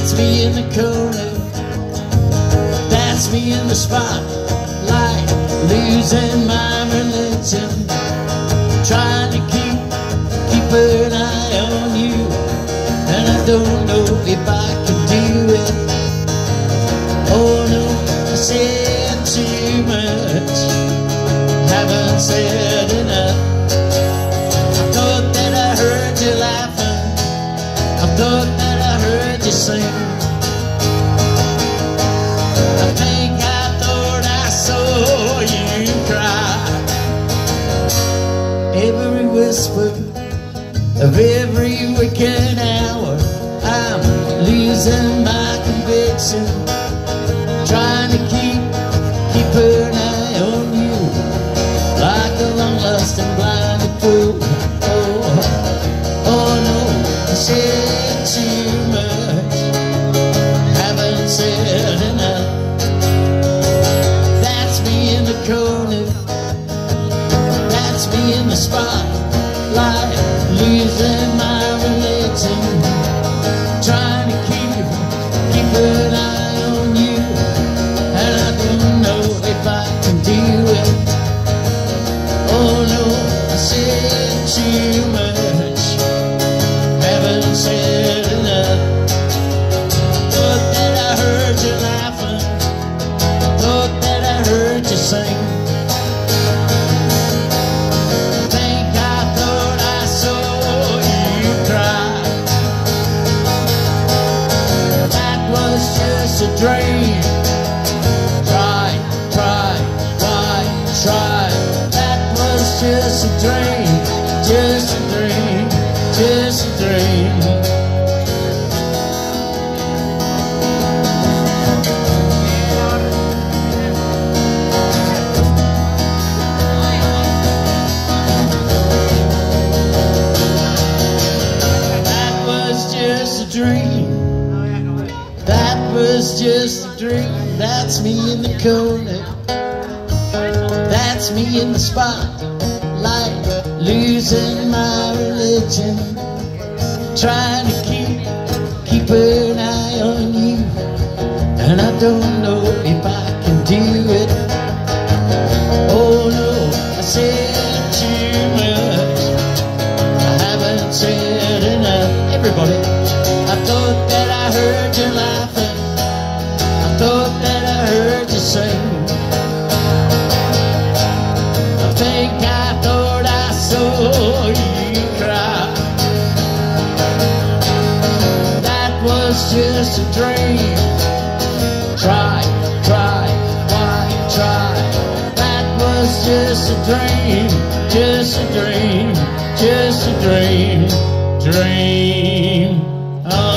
That's me in the corner, that's me in the spotlight, losing my religion, trying to keep an eye on you, and I don't know if I can do it. Oh no, I said too much, haven't said enough. I thought that I heard you laughing, I thought that I heard you sing. I think I thought I saw you cry. Every whisper of every wicked hour, I'm losing my conviction, trying to keep an eye on you, like a long-lost and blinded fool. Oh no, I said too much, haven't said enough. That's me in the corner, that's me in the spotlight, losing my religion, trying to keep an eye on you, and I don't know if I can do it. Oh no, I said too much, haven't said enough. Thought that I heard you laughing, thought that I heard you sing. Think I thought I saw you cry. That was just a dream. Try, why try? That was just a dream, just a dream, just a dream. That was just a dream, that was just a dream. That's me in the corner, that's me in the spotlight, losing my religion, trying to keep an eye on you, and I don't know if I can do it. Oh no, I said too much, I haven't said enough. Everybody, I thought that I heard you laughing, I thought that I heard you sing. I think I thought I saw you cry. That was just a dream. Try, why try? That was just a dream, just a dream, just a dream, dream. Oh.